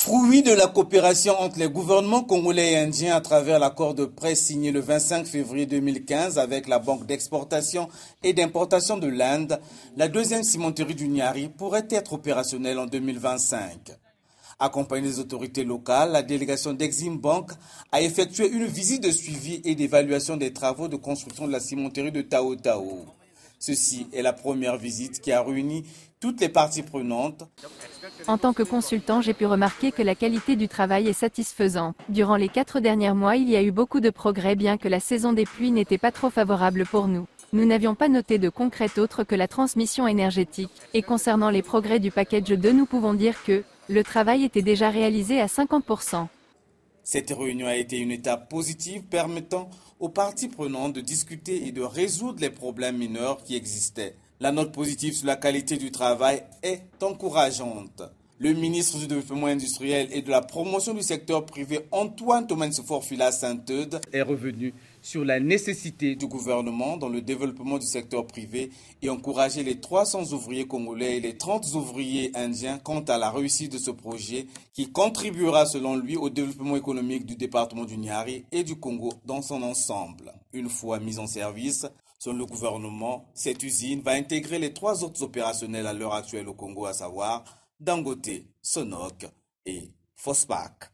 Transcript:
Fruit de la coopération entre les gouvernements congolais et indiens à travers l'accord de prêt signé le 25 février 2015 avec la Banque d'exportation et d'importation de l'Inde, la deuxième cimenterie du Niari pourrait être opérationnelle en 2025. Accompagnée des autorités locales, la délégation d'Exim Bank a effectué une visite de suivi et d'évaluation des travaux de construction de la cimenterie de Tao Tao. Ceci est la première visite qui a réuni toutes les parties prenantes. En tant que consultant, j'ai pu remarquer que la qualité du travail est satisfaisante. Durant les 4 derniers mois, il y a eu beaucoup de progrès bien que la saison des pluies n'était pas trop favorable pour nous. Nous n'avions pas noté de concret autre que la transmission énergétique. Et concernant les progrès du package 2, nous pouvons dire que le travail était déjà réalisé à 50%. Cette réunion a été une étape positive permettant aux parties prenantes de discuter et de résoudre les problèmes mineurs qui existaient. La note positive sur la qualité du travail est encourageante. Le ministre du Développement industriel et de la promotion du secteur privé, Antoine Tomensefor-Fila Saint-Eudes, est revenu sur la nécessité du gouvernement dans le développement du secteur privé et encourager les 300 ouvriers congolais et les 30 ouvriers indiens quant à la réussite de ce projet qui contribuera selon lui au développement économique du département du Niari et du Congo dans son ensemble. Une fois mise en service, selon le gouvernement, cette usine va intégrer les 3 autres opérationnels à l'heure actuelle au Congo, à savoir Dangote, Sonok et Fospak.